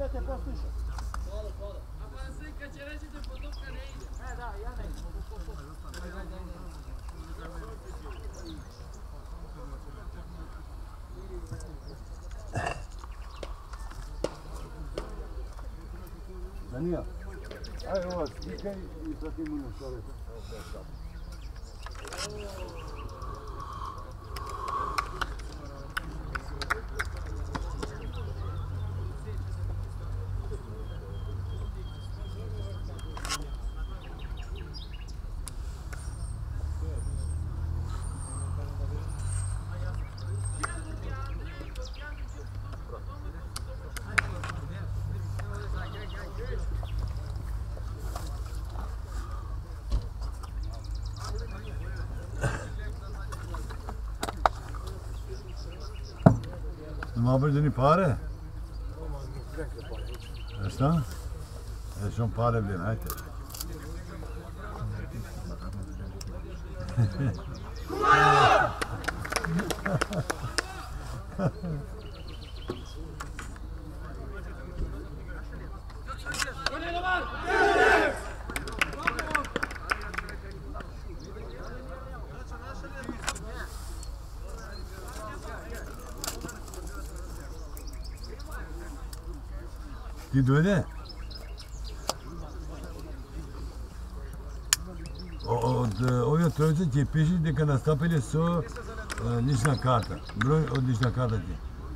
te poslušam. Hvala. A pa sve kad će reći da potopka ne ide. Da, ja ne idem. Danija, ajde ova stikaj i pratimo na čovjeka. Ma bëjë pare? E shta? E shumë pare vlen, hajte. Ti dojde? Od ovih trojice ti piši da kad nastapili su lična karta. Broj od lična karta ti.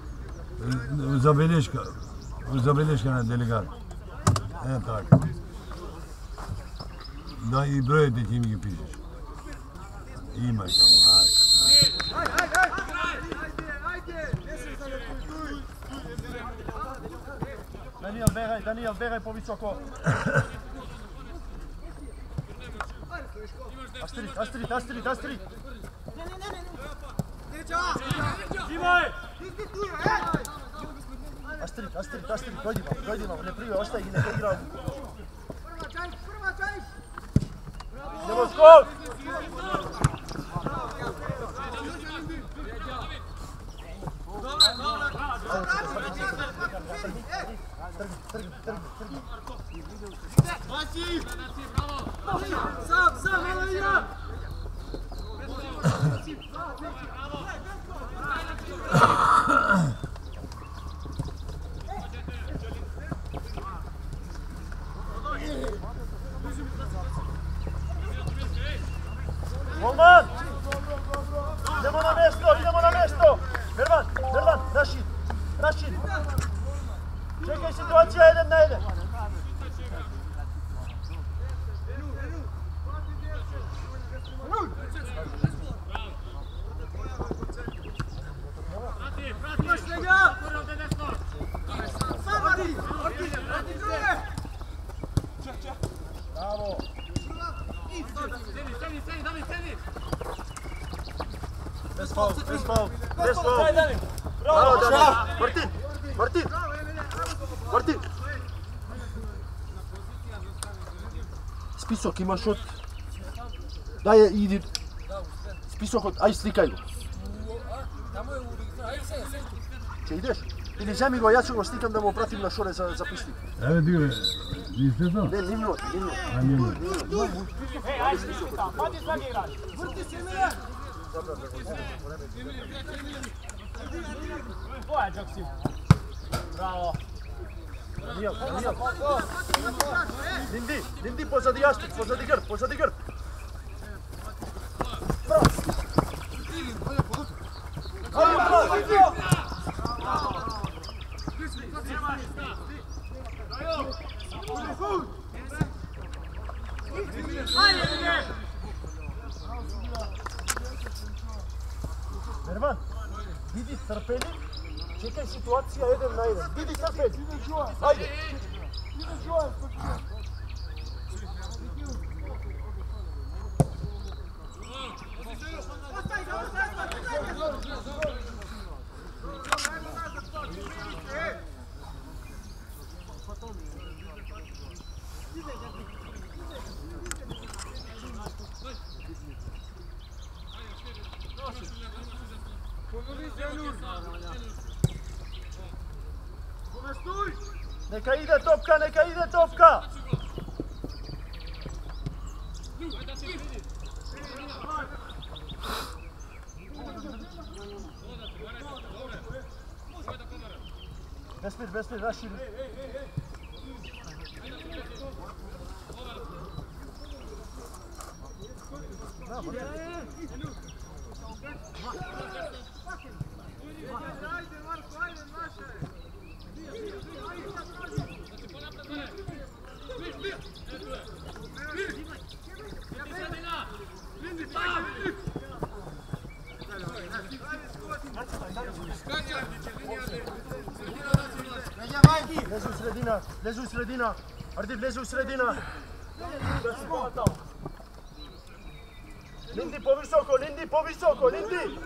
Zabeleška na delegat. Tako. Da i broje ti mi pišeš. Imaš tamo, Daniel, beraj po visoko. Astrid. Astrid, dojdi vam, ne prije, ostaj i neka igra. Prva čajš! Idemo skok! Sam, malo igra! Golman! Idemo na mjesto! Mervan, Rashid! Čekaj, situacija 1 na 1. Bravo! Bez faul! Bravo, Daniel! Martin! Spisok ima šut. Daj, idi. Spisok, aj slikaj go. Če ideš? Ili vzemi go, ja ću go slikam da mu opratim na šore za pisnik. Evo dio, niste to? Ne, nimno. Ajde sliči tam, pati svaki igrač. Vrti si mi! Tvoja, Džoksim. Bravo. Daniel. Lindi, pozadi Jastuk, pozadi grb. Bravo. Mervan, vidi trpeli, čekaj situacija 1 na 1. Vidi trpeli, ajde. Stój! Neka ide topka, neka ide topka! Bez spir, raširi. Lezu u sredina, Ardip lezu u sredina. Lindi po visoko, Lindi!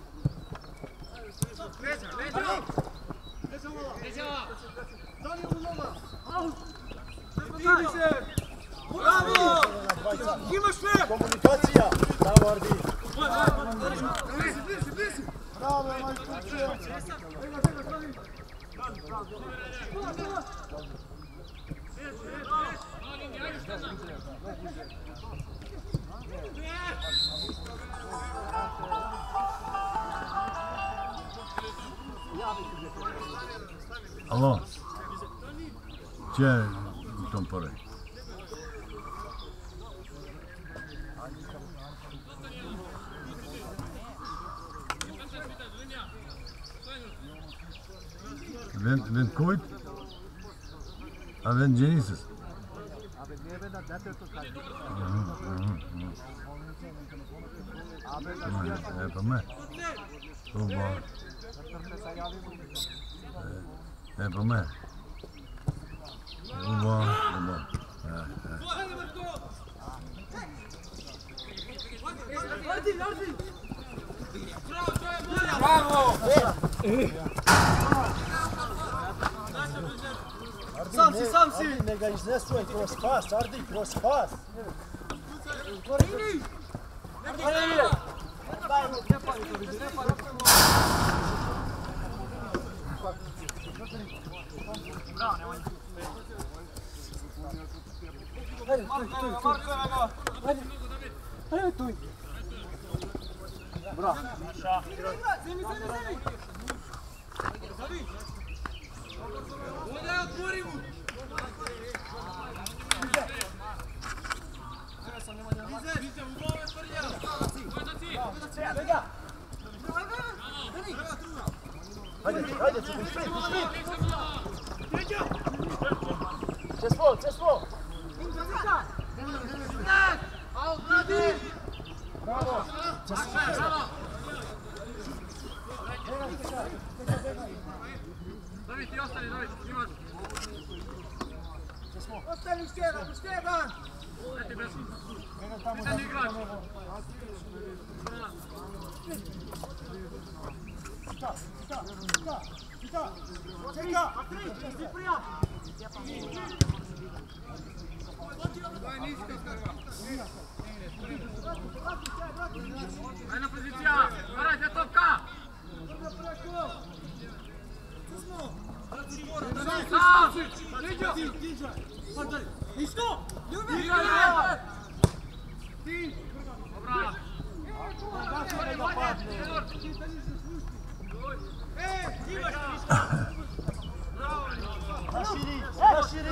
Bravo! Imaš sve! Komunikacija! Bravo Ardip! Bravo, majstuče! Alo, ce je u tom poredu? Vent kooit? Vent Genesis? Pa me? To bo. Pa me? To bo. Bravo! Sam si! Ardi, ne ga iznesuje kroz pas, Ardi, kroz pas! Hajde, čekaj, sprit! Čestvo! Bravo! David, ti ostani, David, imaš. Ostani Šteban! Dajte Besu. Ti igrač. Čeka! Ajna pozicija, varajte topka! Raširi!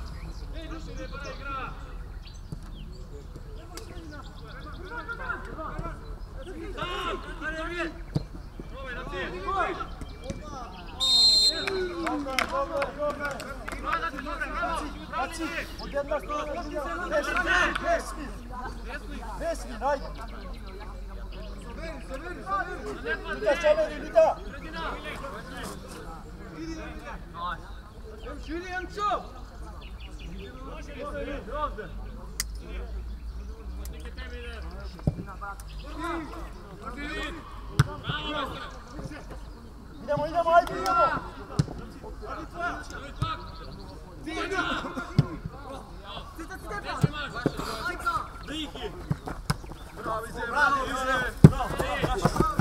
Baci! Od jedna strana druga! Vesmin, ajde! Lida, Čaveri, Lida! Idemo, ajde, idemo!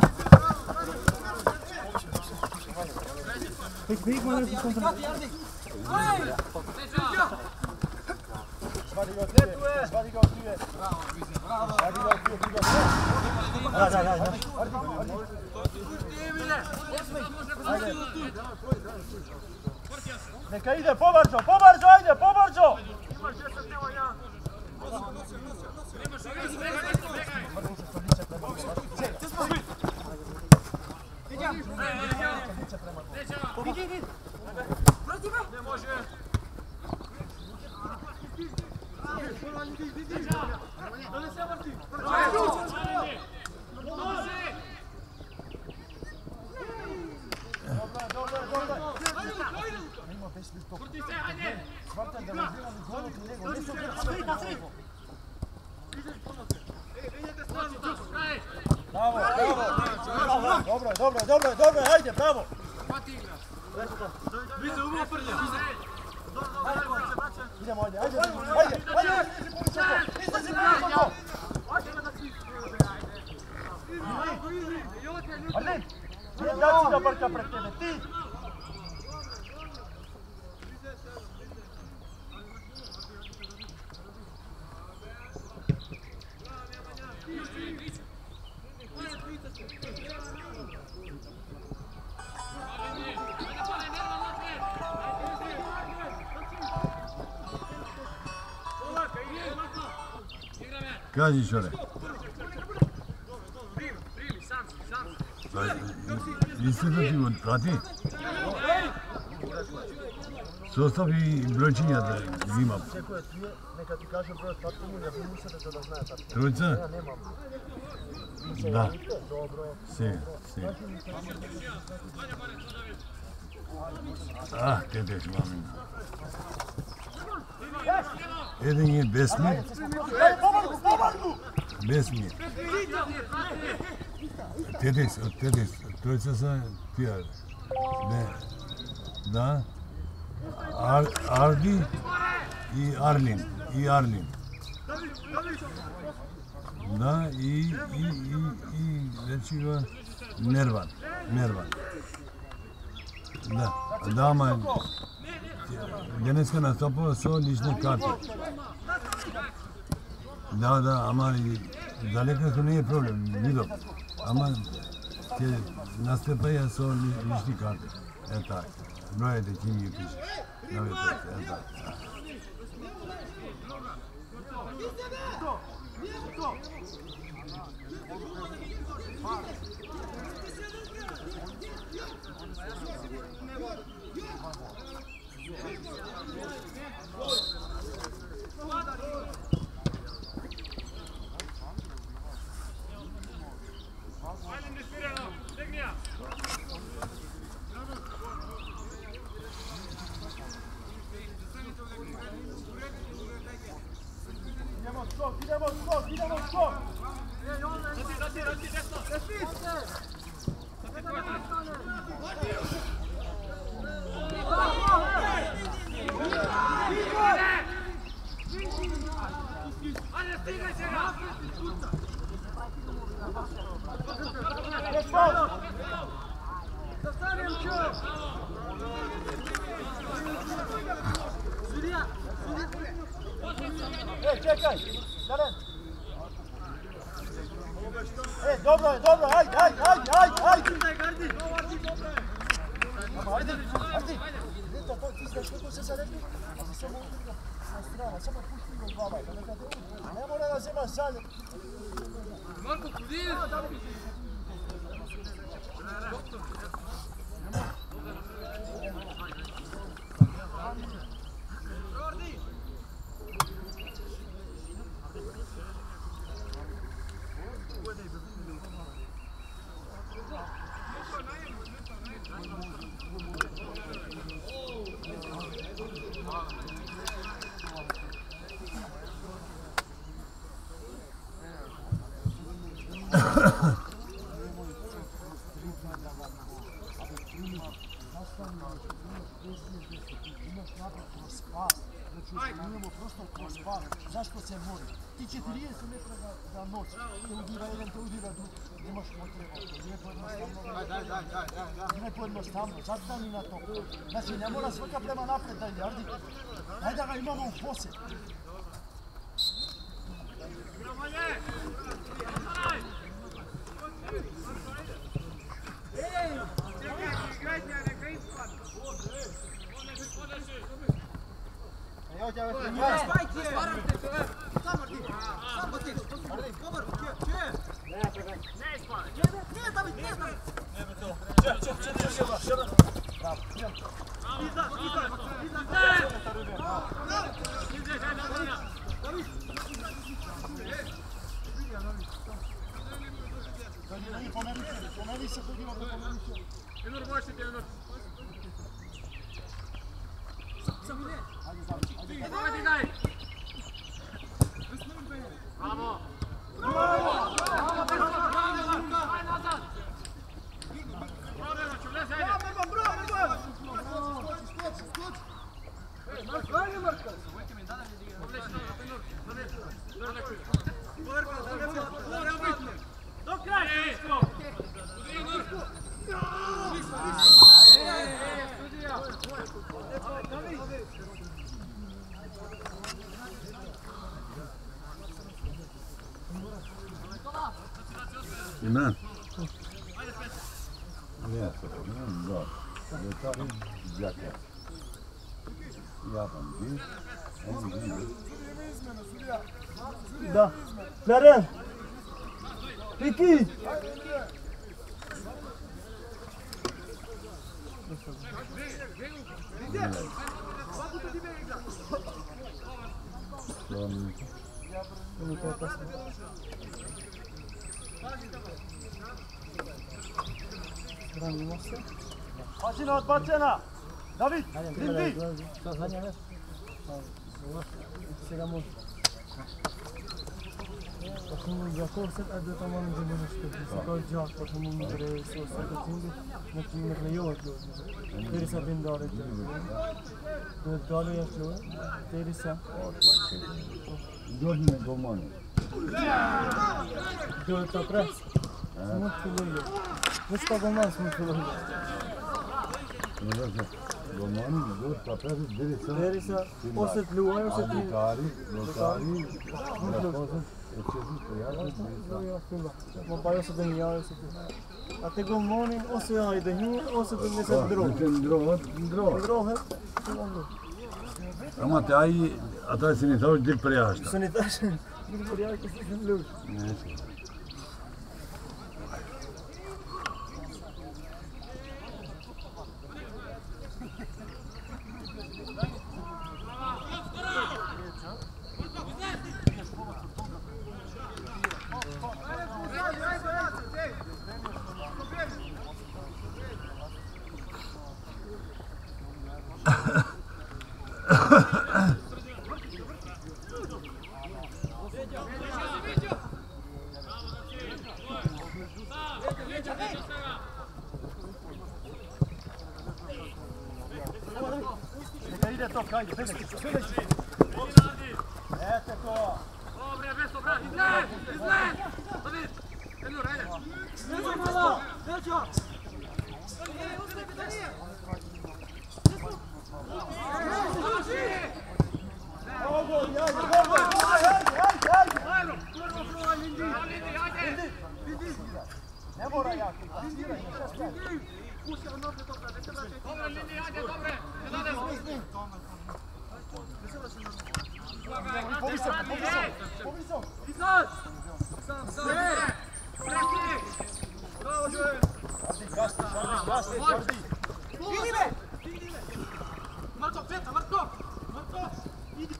Ik weet maar even Svadi ga od tuje, svadi ga od tuje. Svadi ga od tuje, neka ide, pobarđo, ajde, pobarđo! Dobro, ajde, bravo! Idemo, ajde! Izlazi, bravo! Arlin, nije daci da brka pred tebe, ti! Kaži čore. Isto da ti prati? Sostav i brojčinja da imam. Čeko je tvije, neka ti kaže broj tatkomu, ja bi mislio da znaje tatkomu. Trojica? Ja nemam. Da. Dobro. Si. Ah, tete šlamina. Jedan je Besmir. Besmir. Tete, trojica sa tija. Da. Ardi i Arlin. Da, i reći ga Nervan. Da, dama dneska nastupava so lične karte. Da, ama daleka to nije problem, vidio. Ama te nastupaja so lične karte. Eto, brojete kim je piše. Eto. Idemo skok! Rati, desno! Ajde, stigaj se ga! Zastanem ću! Čekaj! Zaren! Dobro je, ajde! Ajde! Ti znaš kako se sad rekli? A za samo udruga na strana, samo pušti ga u glava. Ne mora da zemaš sad. Marko, kudije? Imaš napad kroz spas, znači imamo prostor kroz spas, zašto se mori? Ti 40 metra za noć, te udira jedan, te udira drugi, nemaš potreba, to nije pojednostavno. Daj. Nije pojednostavno, zastani na to. Znači ne mora svaka prema napred da jardi, daj da ga imamo u posjed. Pomeni se, pomeni se. Enur, možete, Enur. Ajde, daj! Bravo! Aj nazad! Bravo, čuvne se, ajde! Do kraja, isto! Iman. Ne, da. Detalji jaka. Japan bir. Da. Flaren. Peki. Mašina odbačena! David, Lindy! Bakımın yakorsak adı tamam cümle işte. Sakal cevap bakımın müdürü sosyal katıldı. Nakimle yok diyor. Teresa bin davet ediyor. Dalı yapıyor. Teresa. Gördün Romanı. Dört tapras. Smut kullanıyor. Mustafa Goman smut kullanıyor. Romanı dört tapras Teresa. Oset luay oset. Notari. Mopai oset niya oset. Ate Gomanin oset ay dahi oset mesela drog. Drog है. Ama taj ata sanitaš dik prejašta. Sanitaš. Dik prejašta se ljudi. Ide to, kajde, pegaći. Ete to. Dobre, Vesto, bravo, izgled! David, Enur, ajde! Neđo malo, neđo! Ne mora jako, asiraj, šta Dobre, Lindi, ajde, dobre! Povisao! Izlaz! Presti! Bravo, Joel! Gasti! Vidi me! Marko, peta, Marko! Idi,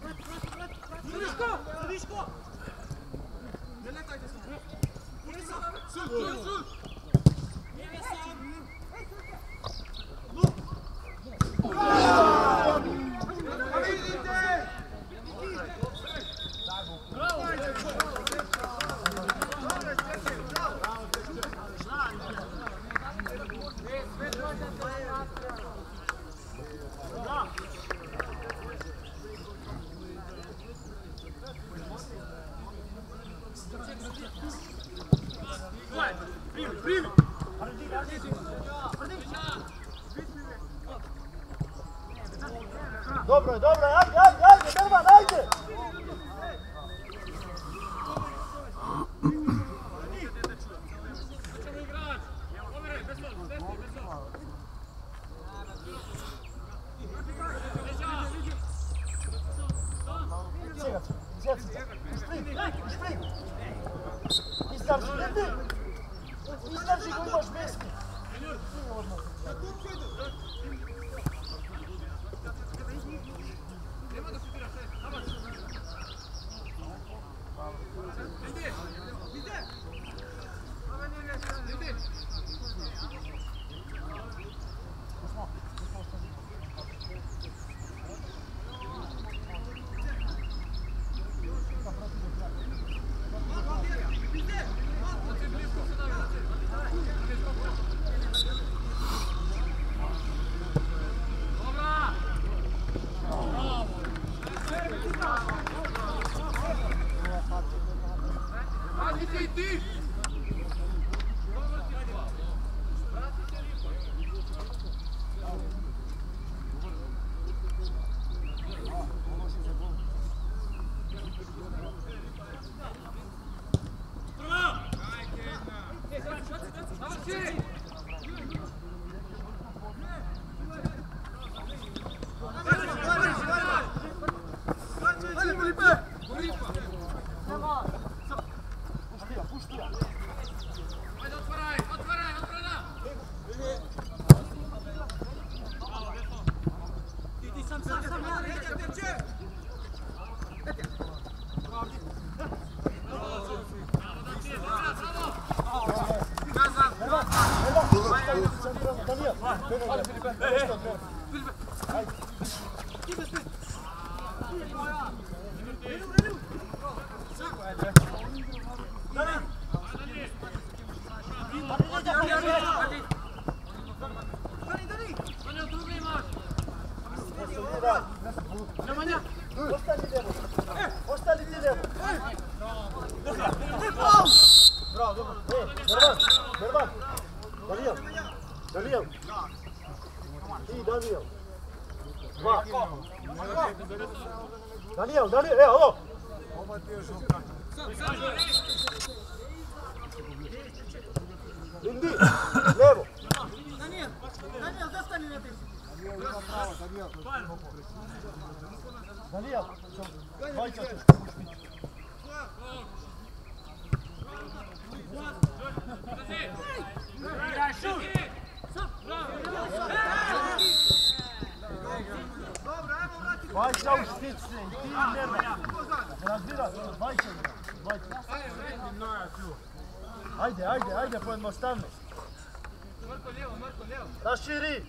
Viško! Ne letajte se! Sud! Dobro, ajde, Berman, ajde! Izdrži go, imaš meski. Ostali ti lijevo. Bravo, dobro. Berban. Daniel. Ti, Daniel. Dva. Daniel, evo, ovo. Indi, lijevo. Daniel, zastani na desni. Daniel, dvajca ćeš. Dvajca u špice i ti nema. Razbira, dvajca. Ajde, pojednostavno. Raširi.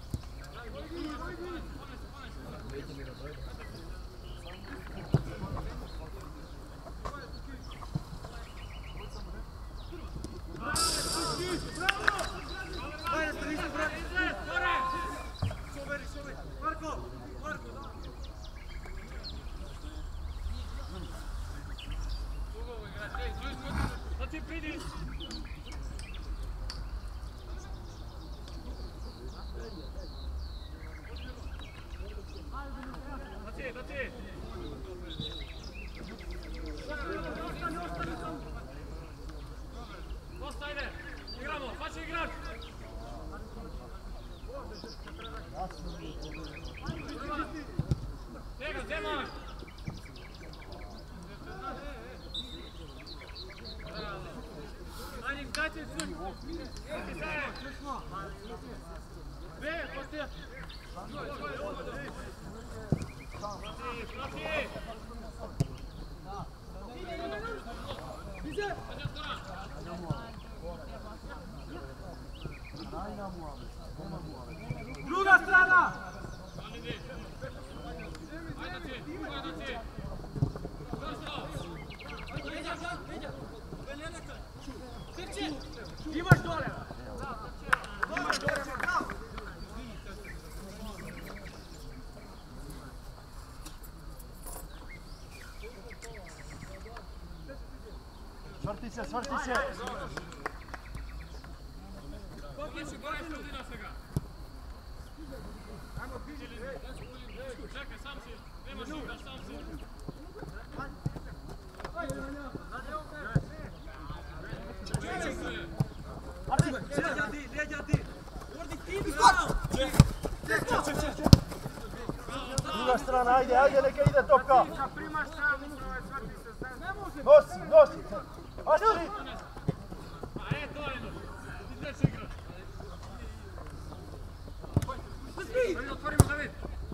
Druga strana! Imaš dole! Svrti se! Čekaj Druga strana, ajde, neka ide topka. Primaš sam, shvati se sam. Nosi. Aštri. Otvorimo David.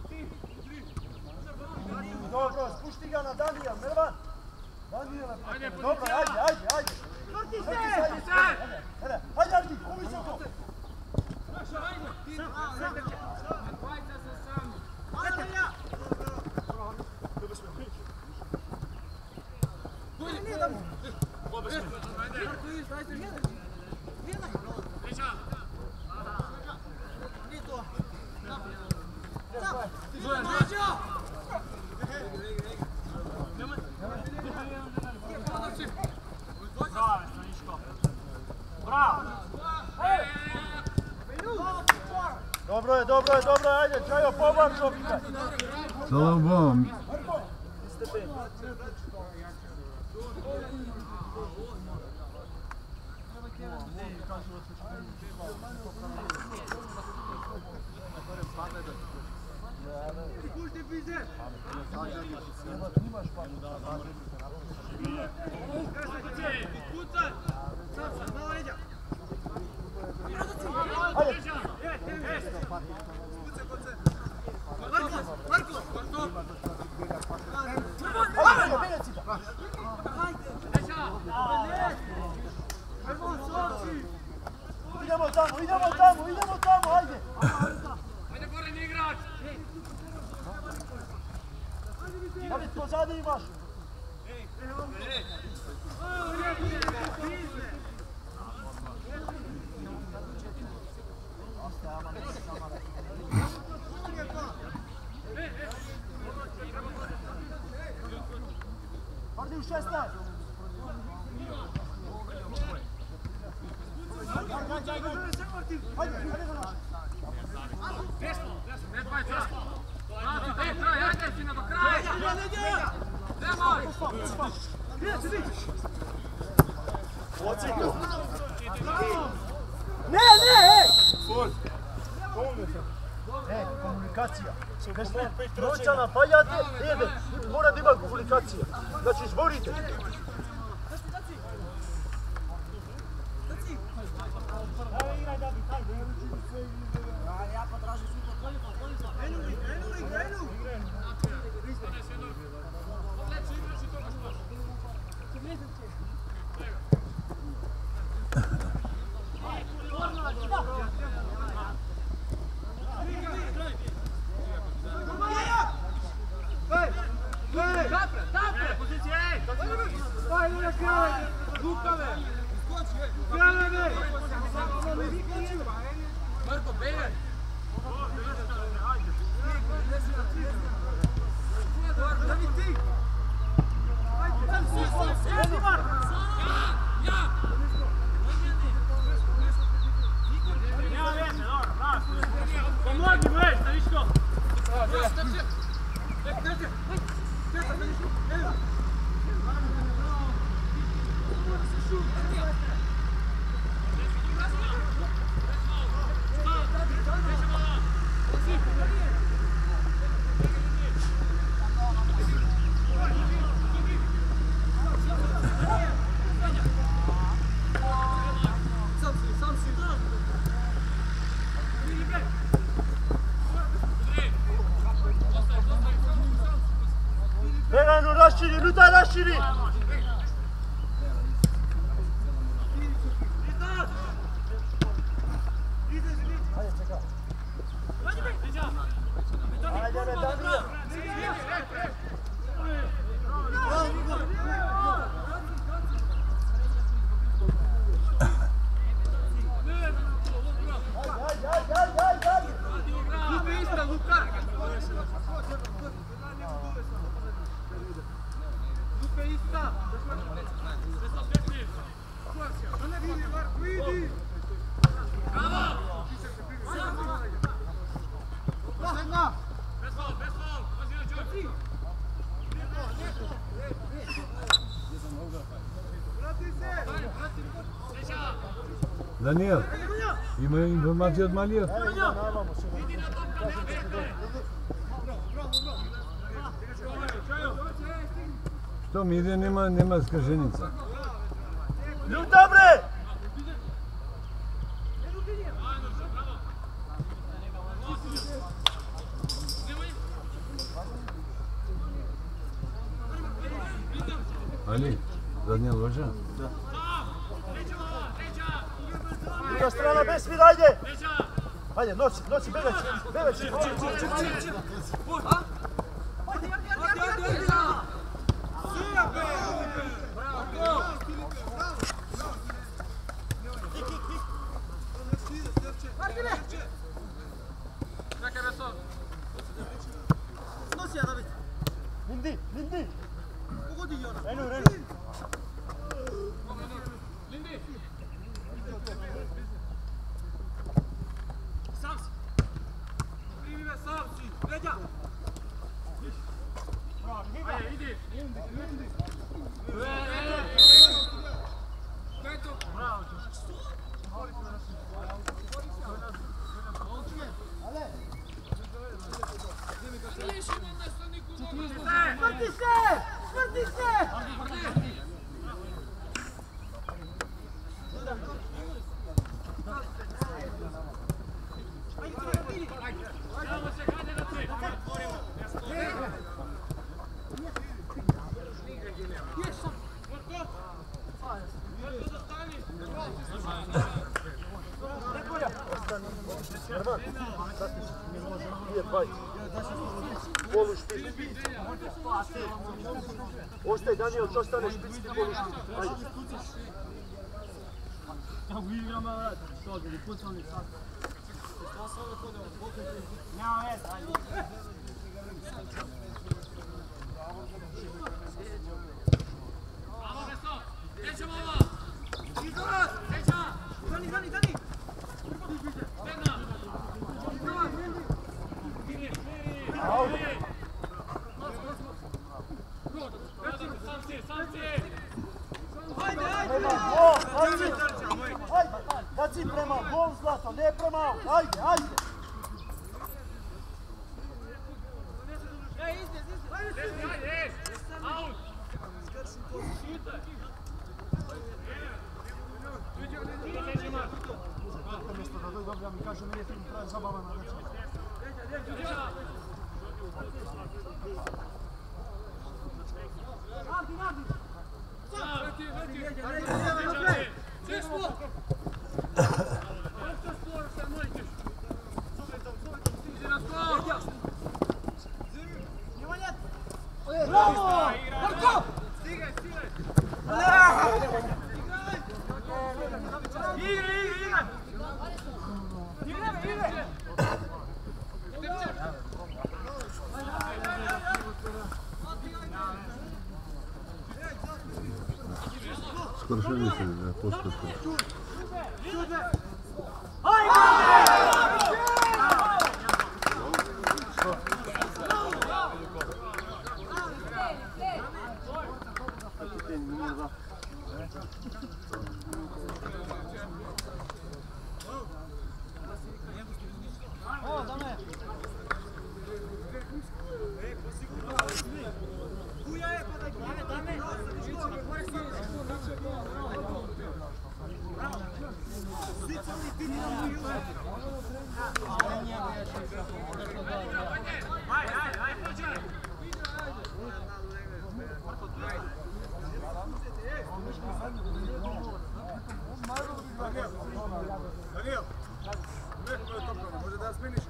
Dobro, spušti ga na Danija, Mervan. Danijela, dobro, ajde. Vrti se! Ajde, Ardi, komi se to? Dvajca se sami. Dobro je, ajde, Čajo, pobam čovjeka. Slobom. Idemo tamo, ajde! Ajde, Goran, igrač! David, pozadi imaš! Pardi u 16! Ajde ga naš! Ajde si na do kraja! Nemoj! Ociku! Ne! Komunikacija. Noća napaljate, mora da ima komunikacija. Znači, izborite. Ja potražim sutra krenu. Marko, bejaj! Pomogi, već, da viš ko! Berano, raširi, Luta, raširi! Ajde, Danija! Ajde! Luka isto, Luka! Luka isto! Bravo! Daniel, ima informacije od Malija? Ajde, namamo se. Što mi ide, nema skrženica. Ljud dobre! Ali, zadnja loža? Da. Druga strana bez svira, ajde! Ajde, nosi, Beveć! Lindi! Renu! Sam si! Primi me, sam si! Leđa! Ajde, idi! Peto! Bravo! Vrti se! Polu špic. Ostaj Daniel, to stane špic ti polu špic. Ajde. Kako igramo rad? Što da li pucali sad? Nema veze, ajde. Bravo, Veso! Neće mama! Izolaz! Neća! Dani! Stena! Sam si! Ajde! Baci prema gol, Zlato, ne prema out. Ajde! Out! Mjesto da dobro, ja mi kažem, nije film pravi zabavan na večer. Bravo! Marko! Stigaj! Igre! Skoro što mislim da poskoči. Daniel, može da smeniš?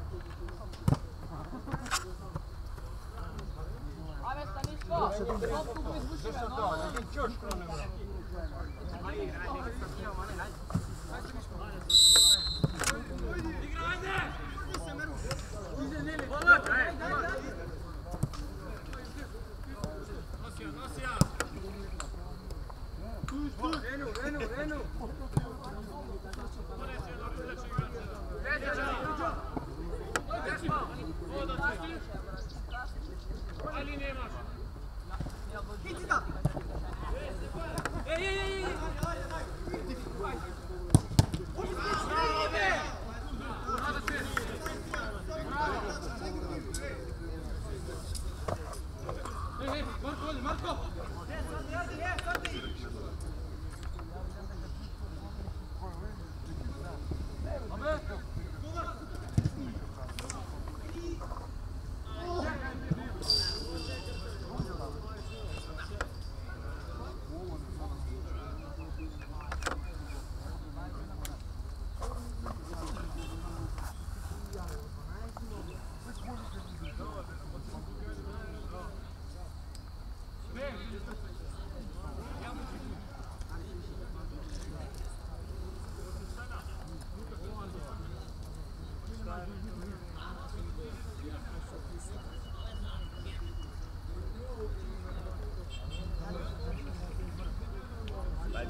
Ali nemaš.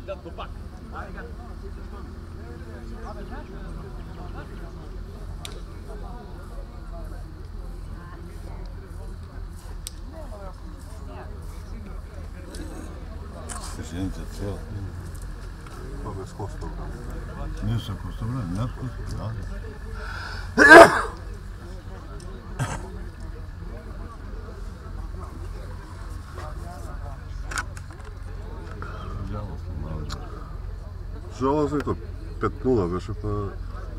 Sjenica cijela. Pa bez kostova. Nije sa kostovra, nad kostovra. Žalostno malo. Žalostno je to 5-0 беше па...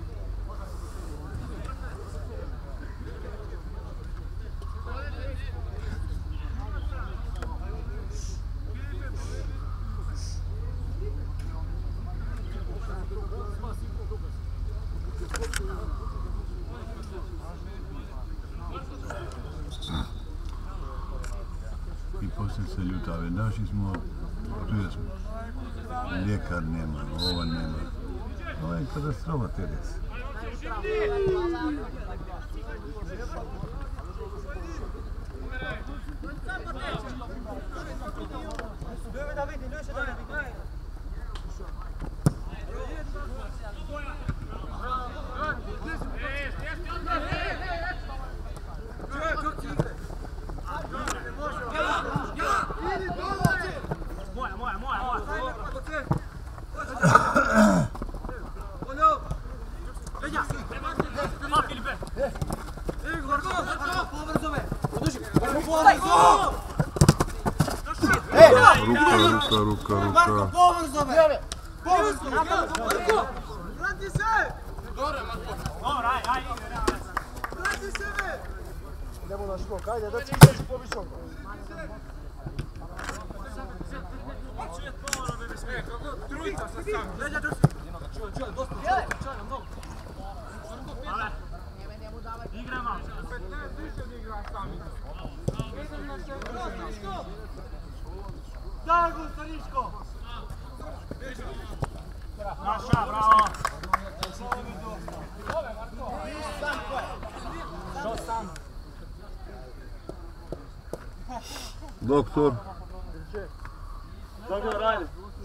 I poslije se ljutave. Naši smo, tu jesmo. Ljekar nema, ova nema. Ovo je katastrofa Teres. Рука. Vrati se! Vrati se me! Idemo na škok, ajde, da ćeš povišom. Trojica sa sam. Leđa drži. Čuvaj, dosta. Čuvaj, mnogo. Igra malo. 15 više ne igra sami. Daj go, Stariško! Naša, bravo! Što sam? Доктор. Dobro radi.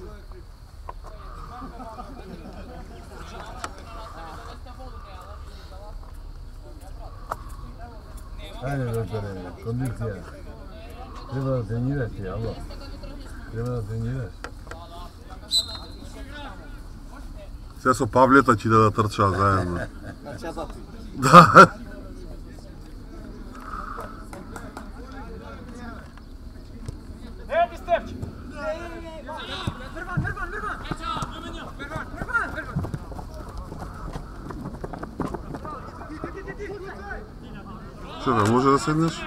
Ajde, doktore, kondicija. Treba da trenirati, alo. Treba da treniraš. Сега со Павлета ќе да трча заедно. Да. Edi Stepči! Verban! Сега може да седнеш?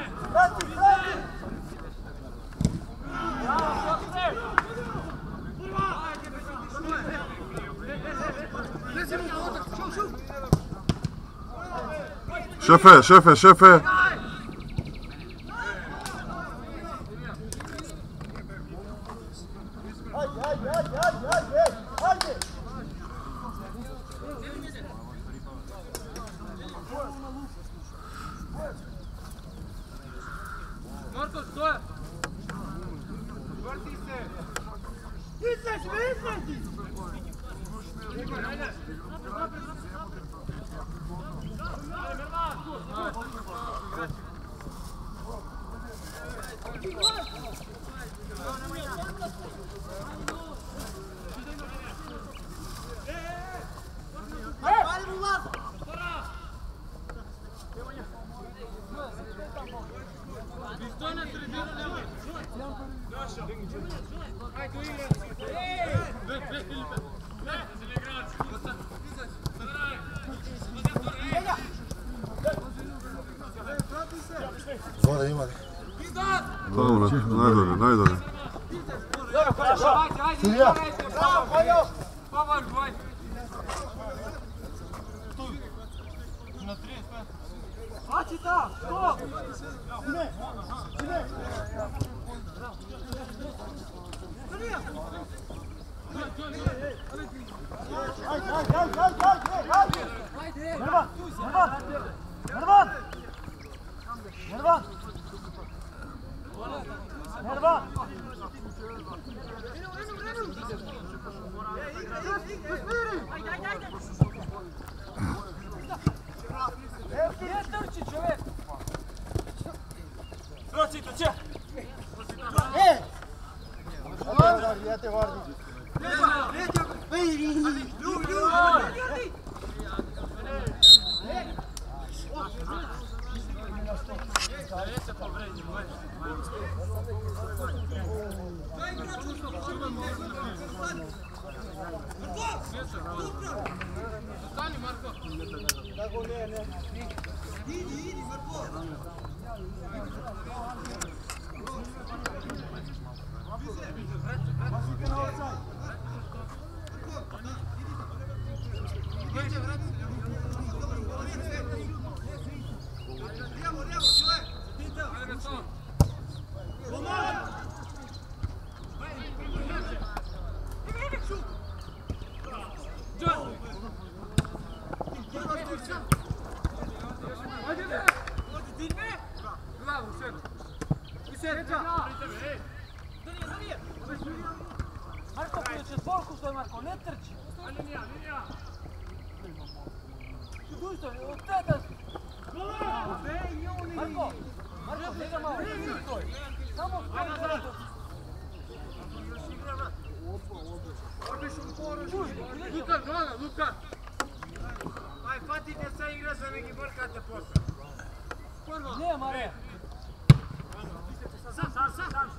Шефе! Ajde! Marko, stoje! Vrti se! Izlezi! Voda ima. Dobro, najdolje. Silija! Achita! Stop! Nervan! situacija. Ja te vardim. Stani, Marko. Tako ne. Idi, Marko. Pazite na offside. Marko, priječe zborku što je Marko, ne trči. Linija. Tu što je, od teta. Marko, njega malo, ne stoj. Samo stoj. Luka! Aj, fatite se igra za neki brkate posle. Ne, Mare. Sam.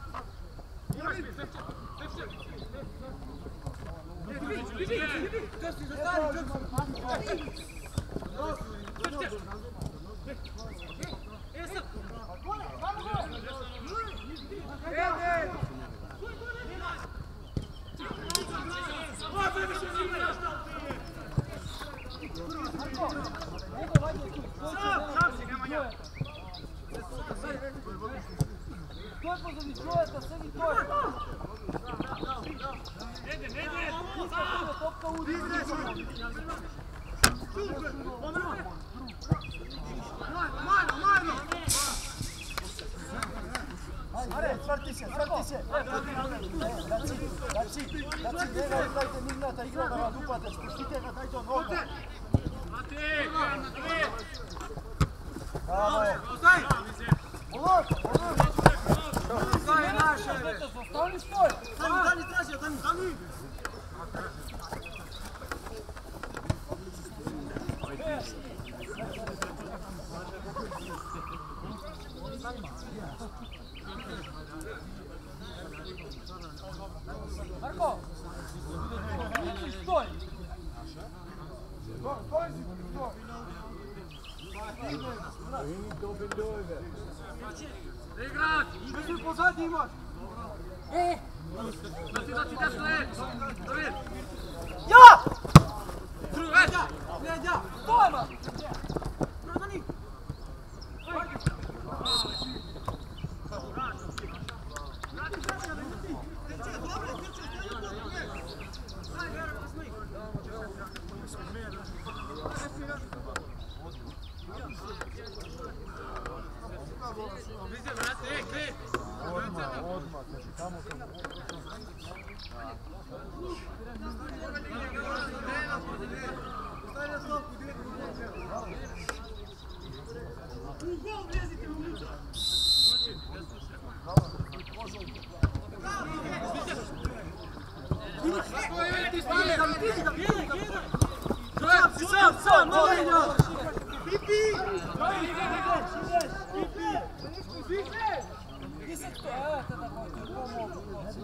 Той позади чоята, седи той. Не. Топка уди. Марно! Mare, svrti se. Daci, njega igrajte mignata, igra da vas upate, spustite ga, dajte od noga. Bravo. Polako. Zostani stoj. Dani. Marko. Stoj. Igrat! Mislim pozadnji imaš. Daci, desno je! David! Ja! Leđa. Stoj, ma! Dani. Odmah, znači tamo. Sam, Malenja! Ti se to, evo te da ti pomogu.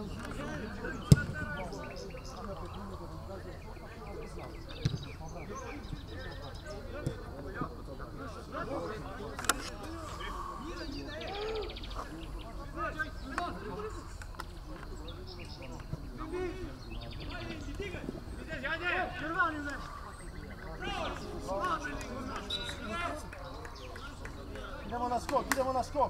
Idemo na skok.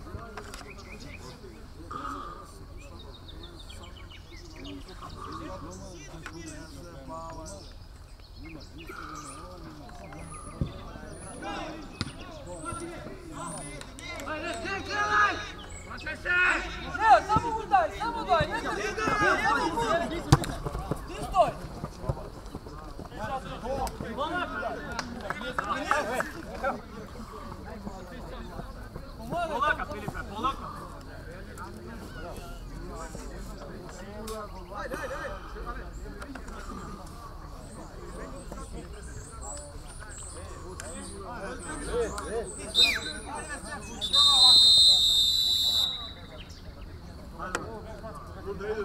Evo, samo daj, ne trči. Ti stoj. Polaka, Filipe, polaka.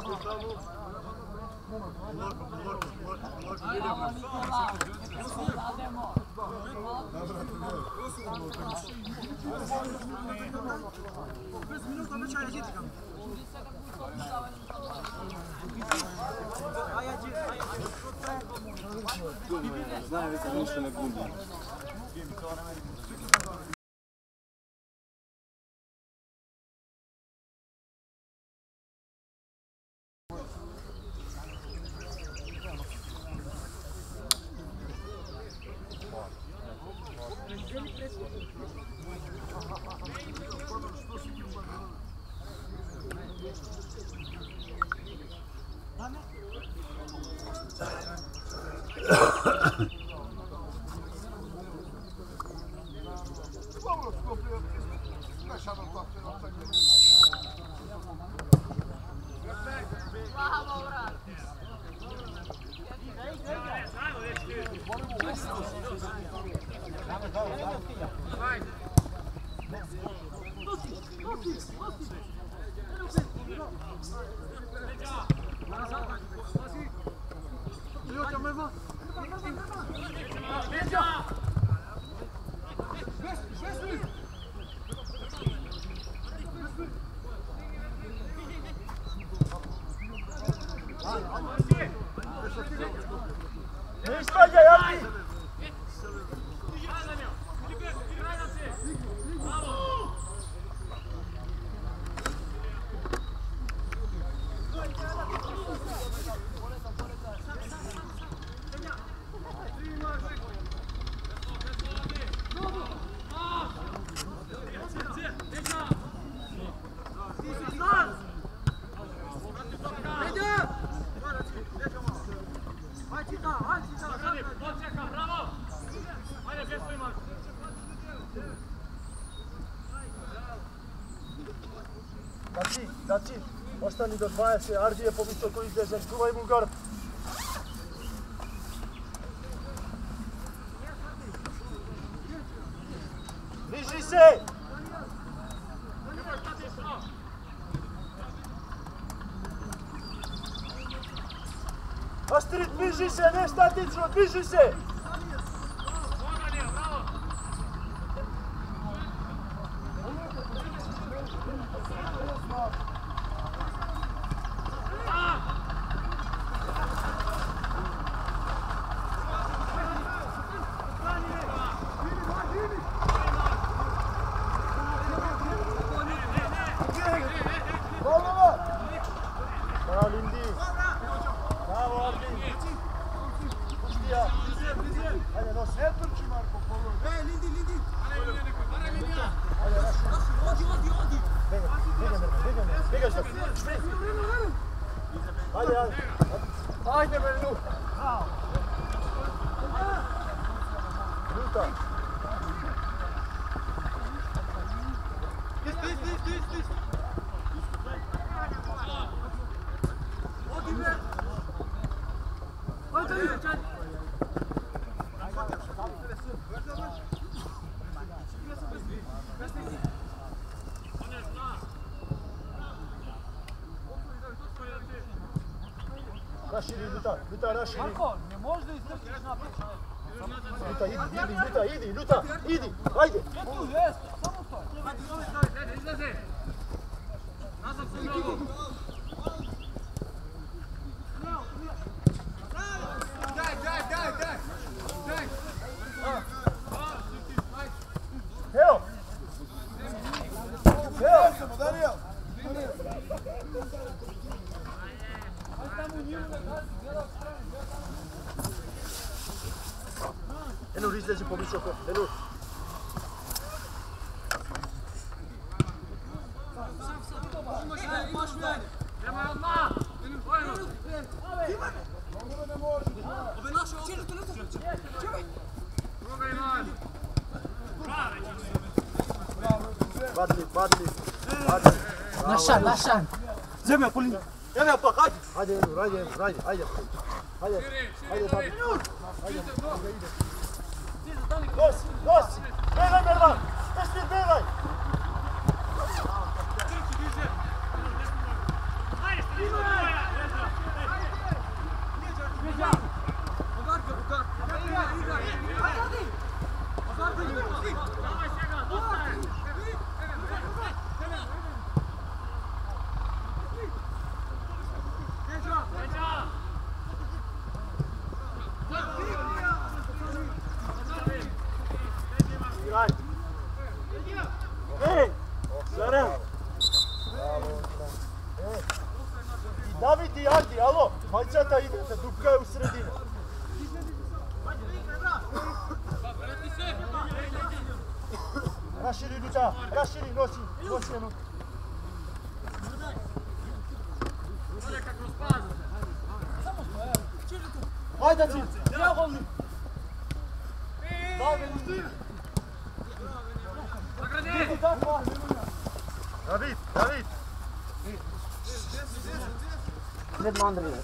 Знаю, ви це більше не буде. Daci, ostani do 20, Ardi je povisoko izdežen, čuvaj mu gard. Bliži se! Astrid, bliži se, ne statično, bliži se! Ajde me, Lu! Luta! Raširi, Luta, raširi. Marko, ne možeš da istrčiš naprijed. Luta, idi, Luta, idi, ajde. Tu, jeste, samo stoj. Ajde, izlazi! Nazad se mnogo! Daj! Evo! Enur, izlezi po visoko, Enur. Nemoj odmah! Druga imaš! Badli. Našan. Zemlja, Polina. Evo pa, hajde. Ajde, Enur, ajde. Ajde, Badli. Nosi! Begaj, Mervan! Begaj! Ajde, Ej! Zoran! I David i Adi, alo, majcata idete, Dupka je u sredini. Raširi Duta, raširi, nosi jednu. Ajde ti, dijavolni! David, David! Pred Mandrina.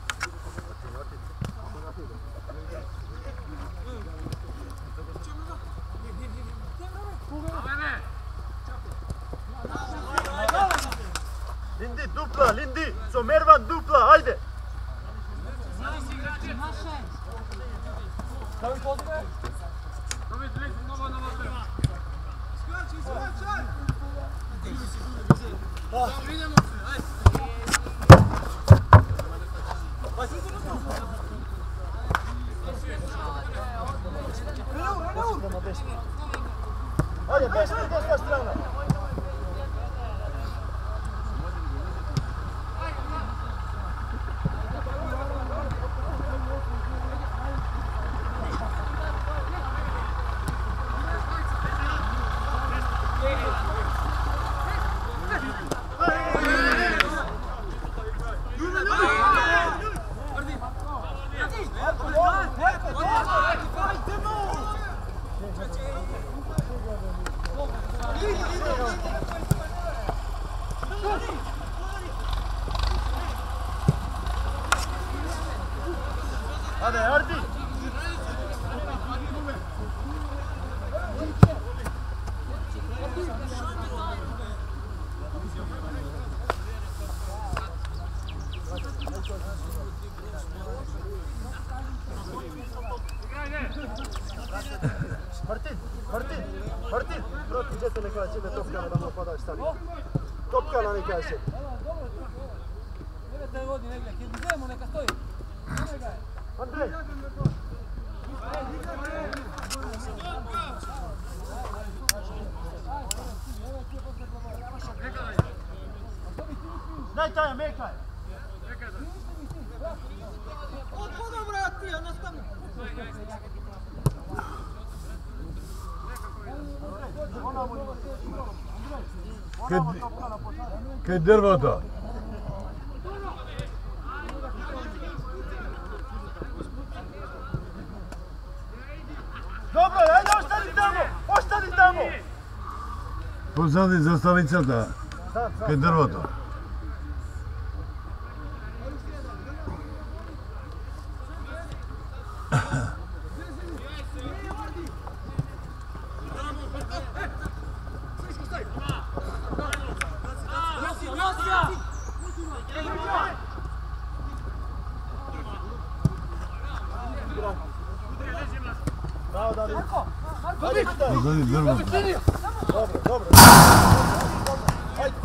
Lindi, dupla, Lindi! Somervan, dupla, ajde! Ajde, desna strana! Hadi Ardi! Martin! Proti, gdje te neka sebe topkana da mu opadaš stani. Topkana neka sebe. Nemojte vodi negdje, kad idemo neka stoji. Andrej! Daj taj, mekaj! Otpada vrati, a nastavno. Kaj drvo to? Dobro, ajde, ostani tamo! Pozadi zastavicata. Kaj drvo to? Bravo, David! Pozadi drvo to. Dobro. Ajde!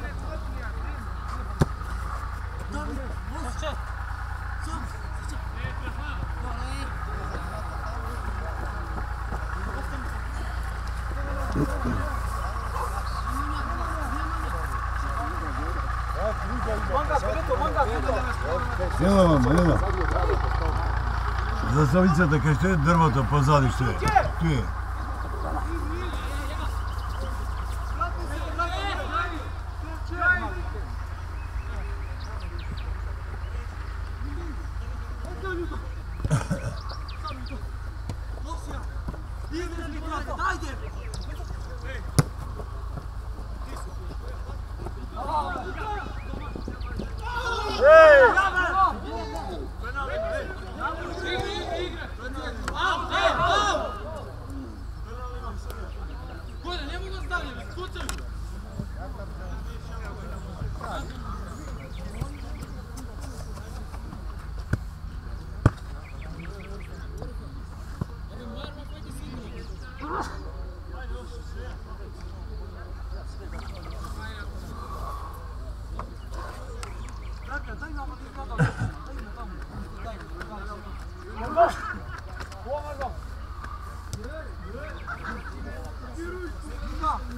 Nema. Zastavicata, kaj što je drvoto pozadi što je? Tu je.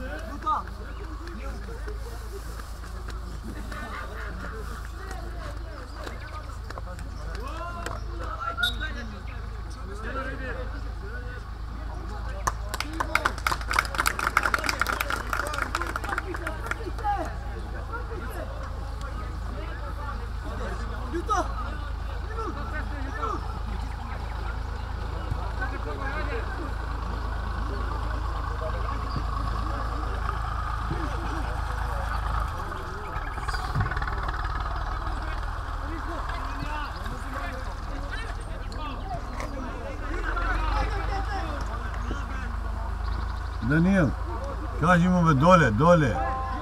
Danijel, kaži mu me dole, dole.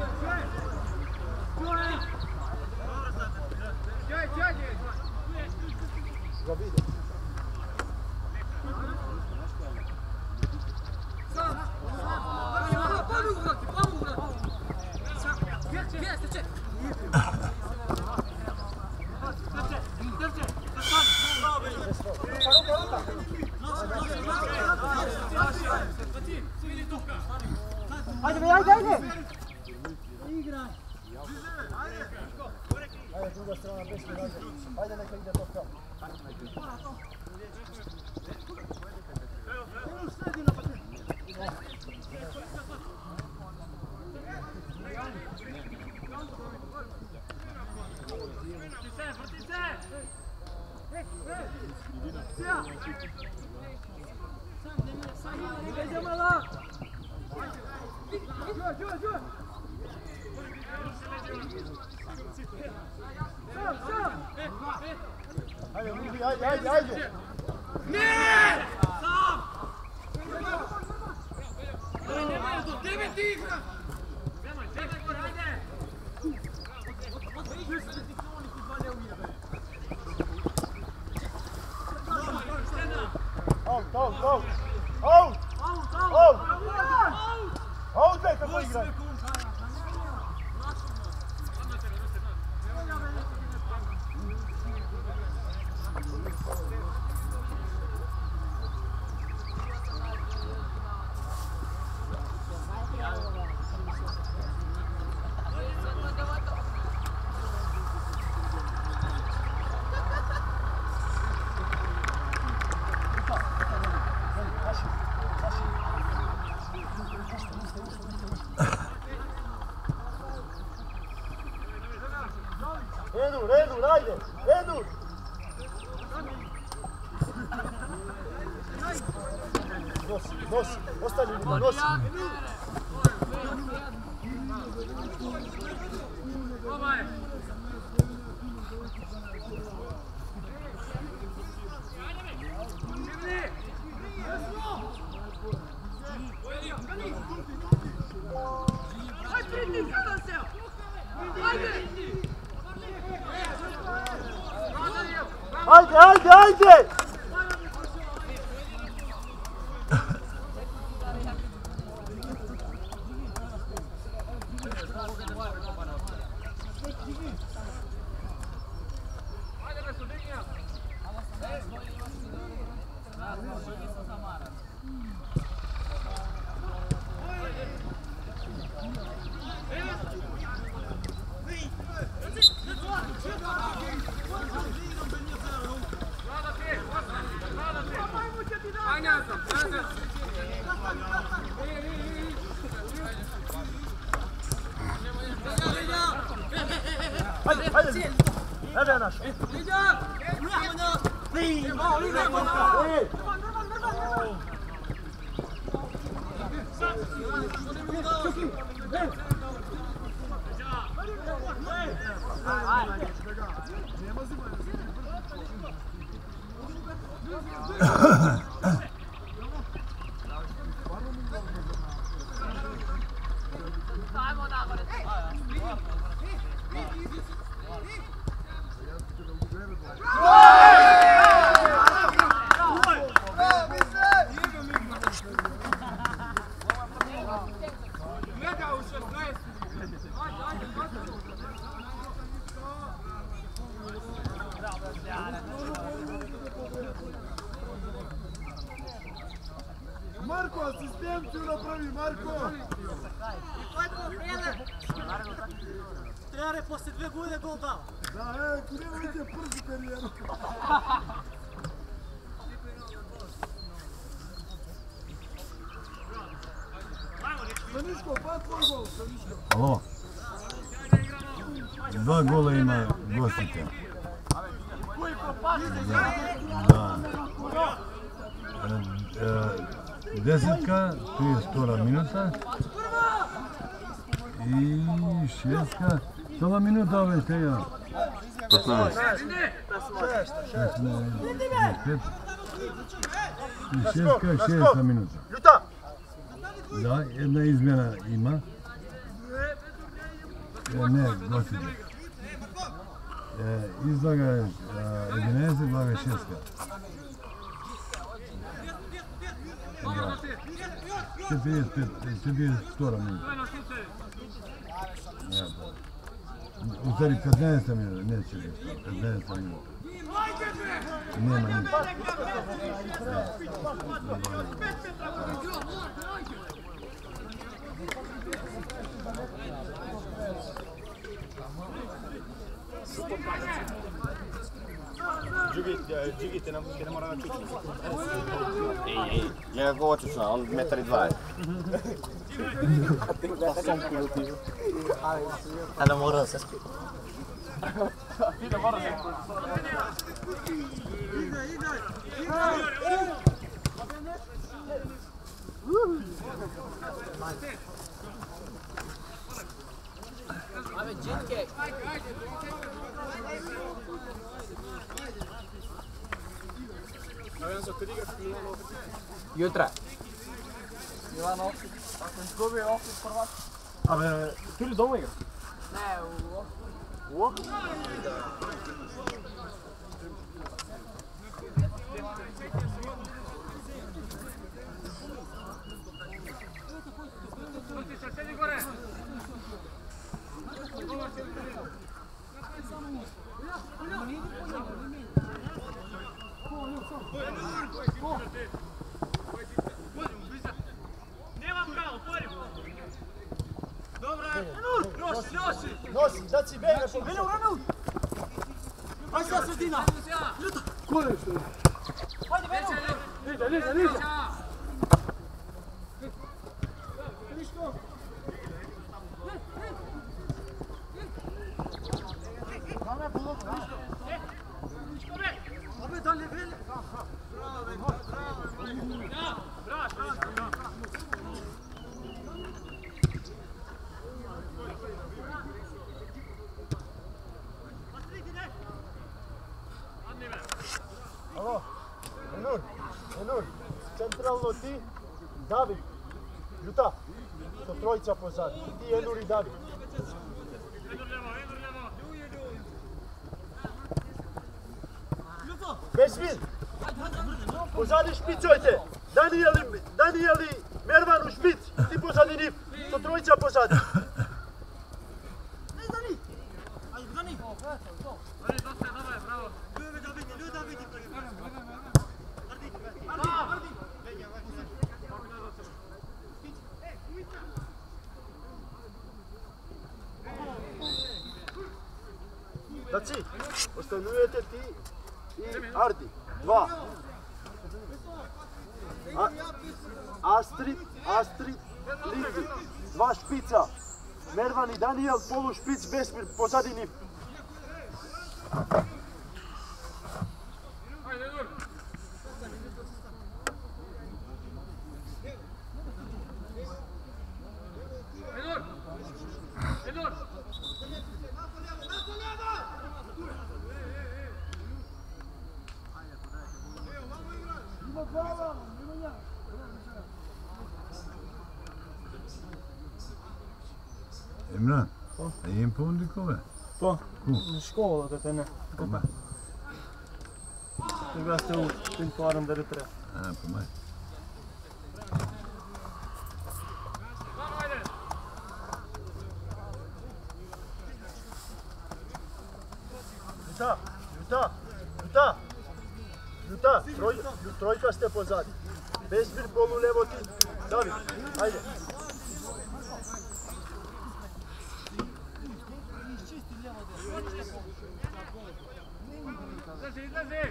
Ajde, ajde! Igraj! Ajde, druga strana, desno, ajde, neka ide to kao. Ajde, Mibi, ajde! Ne! Sam! Nemoj ti igra! Nemoj, ajde! Out, kako igra! Redu, ajde! Redu! Nosi, ostani ljudima, nosi! Ajde! Ajde! Evo je naša! Marko, asistent! Nemcu napravi, Marko! Trener posle 2 godine gol dao. Da, nemojte prvu karijeru. Staniško, pa tvoj gol, Staniško. Alo. 2 gola ima gostitelj. Da. Desetka, tu je 100 minuta. I šestka, 100 minuta ove te ja. 15. 16, i šestka, 6 minuta. Ljuta! Da, jedna izmjena ima. Ne, gostitelj. Izlaga je 11, izlaga je 6. Da. 100 minuta. U stvari 15 minuta, neće biti 15 minuta. Nema ništa. Džigite nam, ne mora na čuču. Ja ga očučna, on 1,20 m. Ali mora da se skupi. Jutra. Ivano, ako izgubi ofis prvak. Абе, ти ли дома игра? Ne, u О? Nosi, da si bega po Veli u ranu! Ajde sa sredina! Ljuta! Ko je što? Ajde, Venu! Liđa! Opet dalje, Veli! Alo, Enur, centralno ti, David, Ljuta, to trojica pozadi, ti Enur i David. Besmir, pozadi špicujte, Danijeli, Mervan u špic, ti pozadi njih, to trojica pozadi. Daci, ostanujete ti i Ardi, 2. Astrid, Lindi, 2 špica. Mervan i Danijel, polu špic, Besmir, pozadi njih. Emre, är in på underkove? På? Skål det henne. Komma. Det bästa ord, inte på dem där ute. Ja, på mig. Ljuta, trojka ste pozadi. Besmir polu levo ti. David, ajde. Izlazi, izlazi!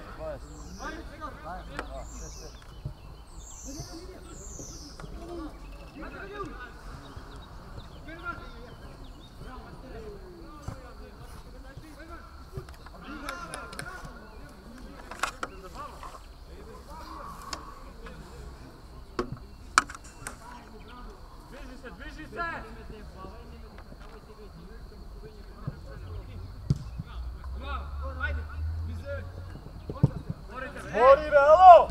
Движи се! Ajde! Mori be, alo!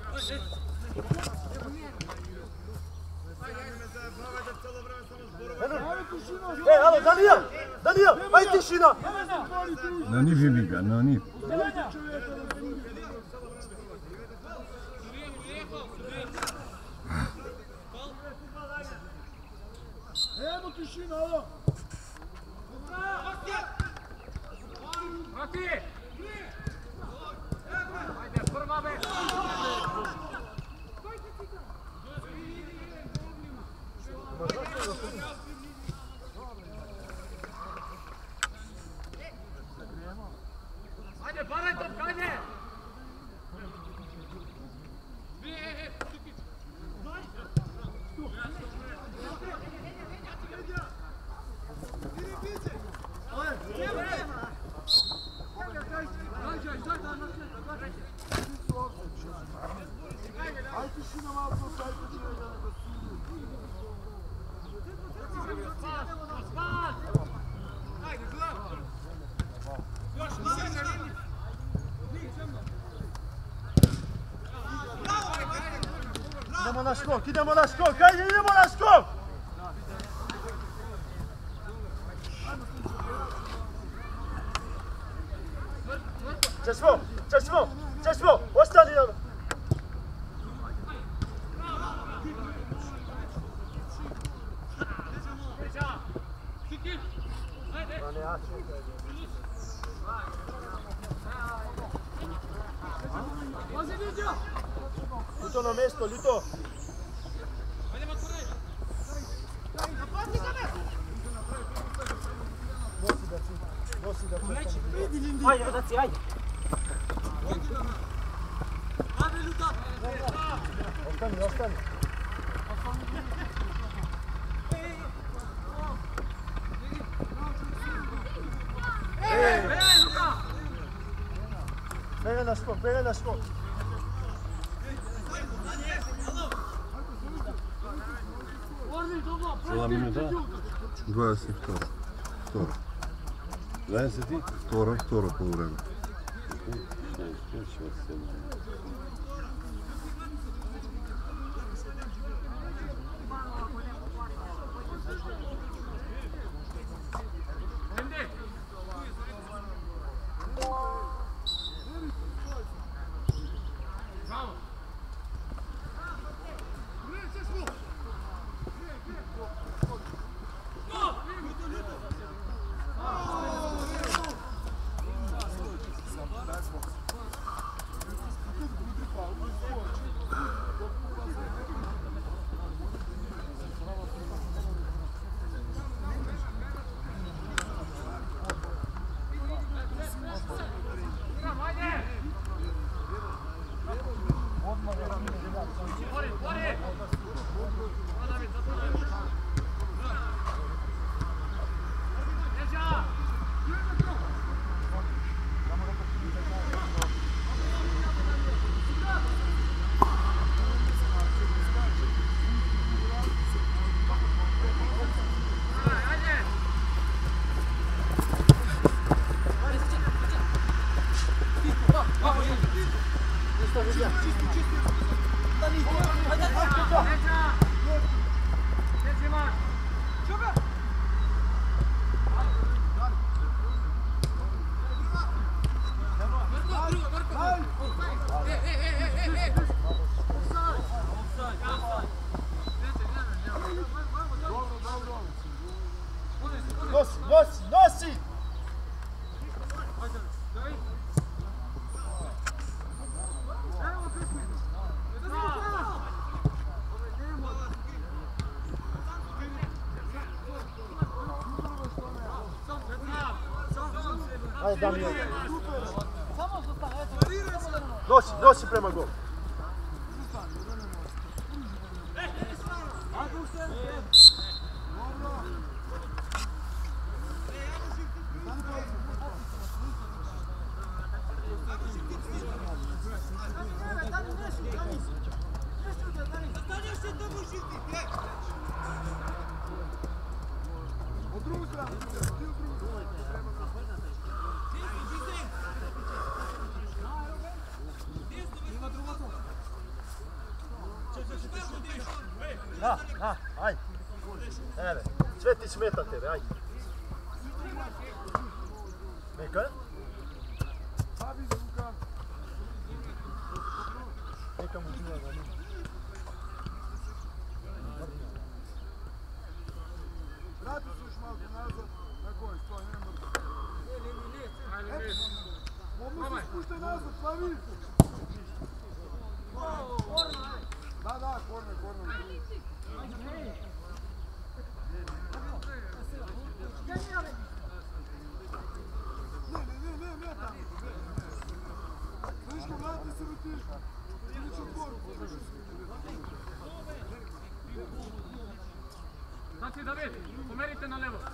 Alo, Danijel! Danijel, aj tišina! No ni Žibika, no ni. Evo tišina, alo! Mati! Ajde, prva be! Ajde, baraj topkanje! Aj tišina malo, aj tišina. Idemo na skok, ajde, idemo na skok! Česmo, ostani nam! Ljuto na mesto, Ljuto! Nosi da se... Ajde, rodaci, ajde! Ostani! Bega na skok! Cijela minuta? 22. 20? Второ полувреме. Nosi! Ajde, Daniel. Nosi prema golu. Na, ajde. Ere, sve ti smeta tebe, ajde. Neka? Neka mu čuva ga. Vrati se još malo nazad, na koji stoj, ne mrzi. Momno se spuštaj nazad, slavi! Da, korner. Ne tamo. Friško, vrati se u tišku. Ići u poru. Znači, David, pomerite na levo.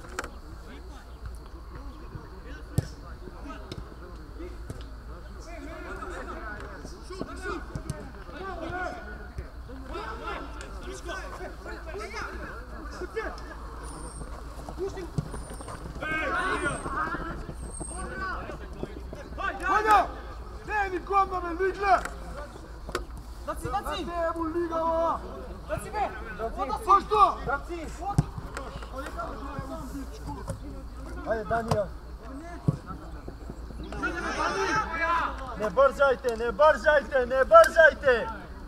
Hajde! Ne, nikom da me ligle! Baci! Da te mu ligava! Baci me! Pa što? Ajde, Daniel. Ne brzajte!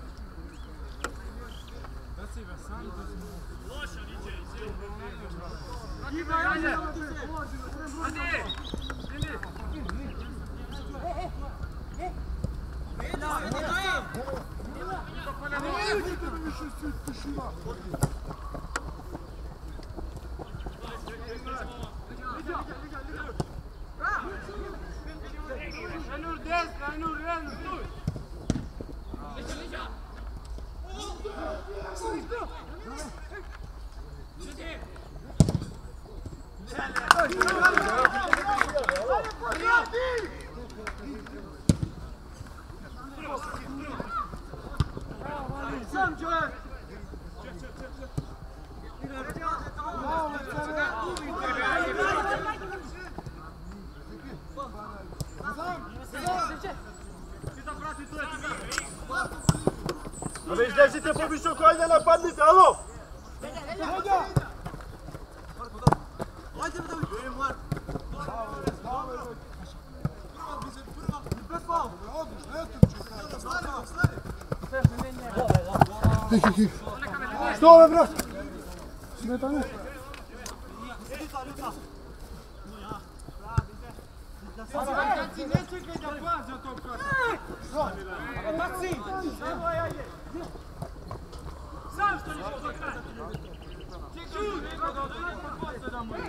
Nećete mi više svi tišina! Ainur destra, Ainur, tu! Sam čovjek! A već držite po visoko, ajde napadnite, alo! Što ove brat? Smeta ne? Ne čekaj da plaća tog kata! Baci! Sam što nismo do kraja! Čekaj, nego da odvrata posle da mu je!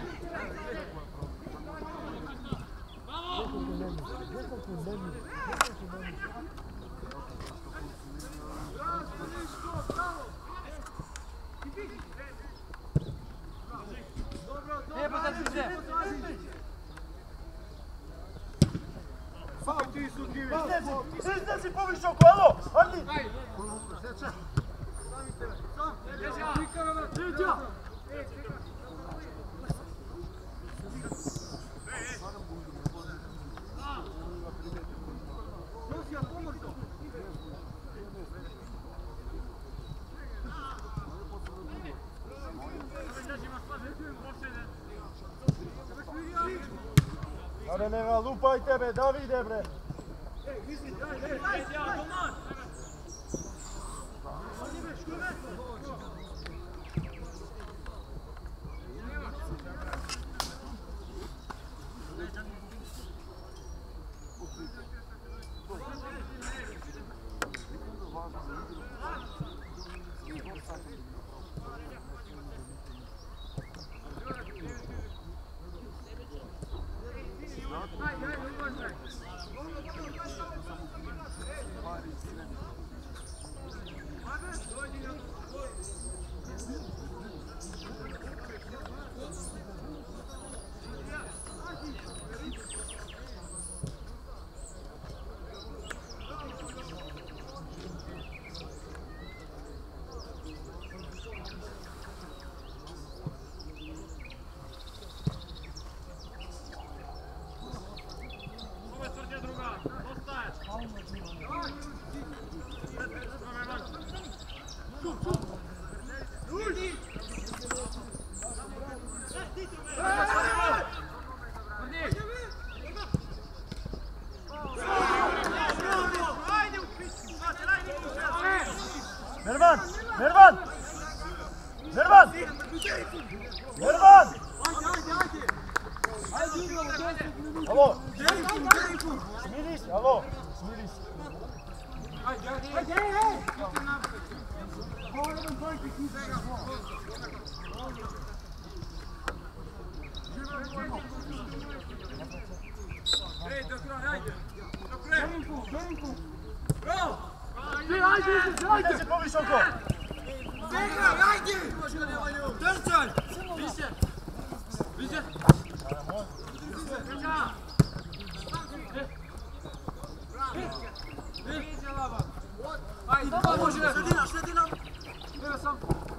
Iznesi po visoko, alo! Andi! Ade, nema lupaj tebe, Davide, bre! Mervan! Alo! Smiri se, alo! Smiri se. Ajde se poviš oko! Trčaj! Više! Više! Ajde, može! Sredina! Evo sam!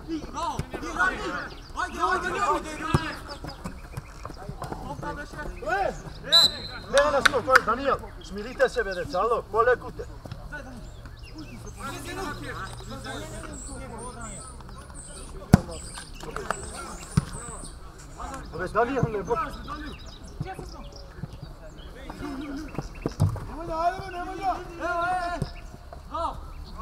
Ne na sto, Daniel, smirite se deca, alo, polekujte. Ove, Daniel, ne bo... Nemoj da! Evo,